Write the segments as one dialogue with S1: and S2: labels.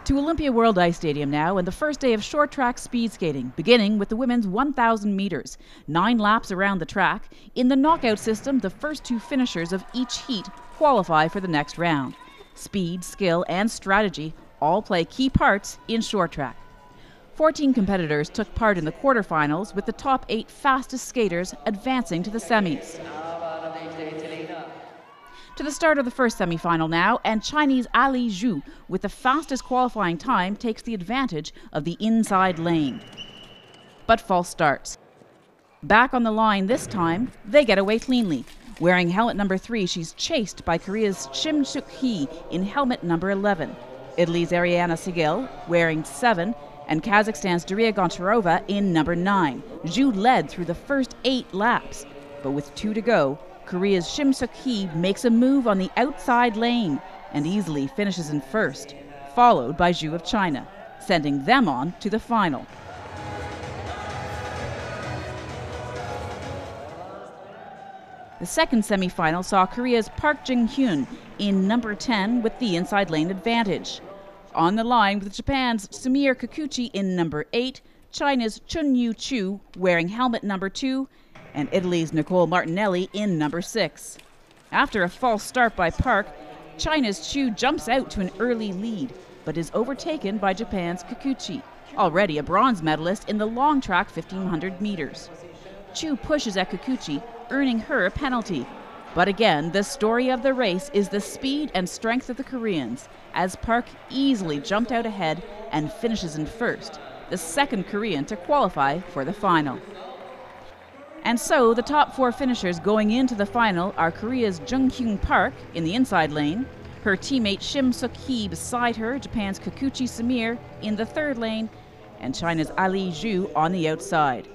S1: To Olympia World Ice Stadium now, and the first day of short track speed skating, beginning with the women's 1,000 meters. 9 laps around the track. In the knockout system, the first 2 finishers of each heat qualify for the next round. Speed, skill, and strategy all play key parts in short track. 14 competitors took part in the quarterfinals, with the top 8 fastest skaters advancing to the semis. To the start of the first semifinal now, and Chinese Ali Zhu, with the fastest qualifying time, takes the advantage of the inside lane. But false starts. Back on the line this time, they get away cleanly. Wearing helmet number 3, she's chased by Korea's Shim Suk-hee in helmet number 11. Italy's Ariana Sigel, wearing 7, and Kazakhstan's Daria Goncharova in number 9. Zhu led through the first 8 laps, but with 2 to go, Korea's Shim Suk-hee makes a move on the outside lane and easily finishes in first, followed by Zhu of China, sending them on to the final. The second semi-final saw Korea's Park Jung-hyun in number 10 with the inside lane advantage. On the line with Japan's Sumire Kikuchi in number 8, China's Chunyu Chu wearing helmet number 2, and Italy's Nicole Martinelli in number 6. After a false start by Park, China's Chu jumps out to an early lead, but is overtaken by Japan's Kikuchi, already a bronze medalist in the long track 1500 meters. Chu pushes at Kikuchi, earning her a penalty. But again, the story of the race is the speed and strength of the Koreans, as Park easily jumped out ahead and finishes in first, the second Korean to qualify for the final. And so the top 4 finishers going into the final are Korea's Jung-hyun Park in the inside lane, her teammate Shim Suk-hee beside her, Japan's Kikuchi Sumire in the third lane, and China's Ali Zhu on the outside.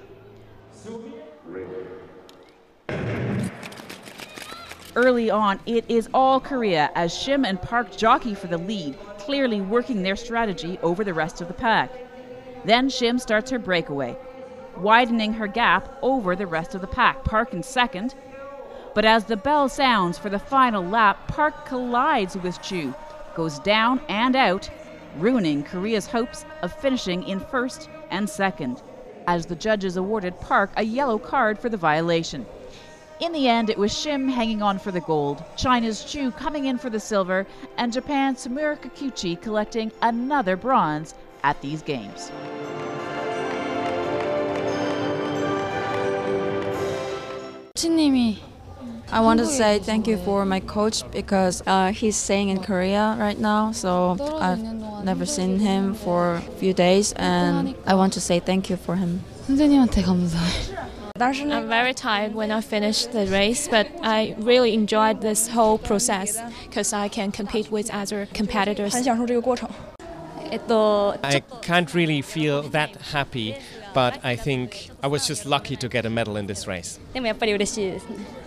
S1: Early on, it is all Korea as Shim and Park jockey for the lead, clearly working their strategy over the rest of the pack. Then Shim starts her breakaway, widening her gap over the rest of the pack. Park in second. But as the bell sounds for the final lap, Park collides with Chu, goes down and out, ruining Korea's hopes of finishing in first and second, as the judges awarded Park a yellow card for the violation. In the end, it was Shim hanging on for the gold, China's Chu coming in for the silver, and Japan's Sumire Kikuchi collecting another bronze at these games.
S2: I want to say thank you for my coach because he's staying in Korea right now, so I've never seen him for a few days, and I want to say thank you for him.
S3: I'm very tired when I finished the race, but I really enjoyed this whole process because I can compete with other competitors.
S4: I can't really feel that happy, but I think I was just lucky to get a medal in this race.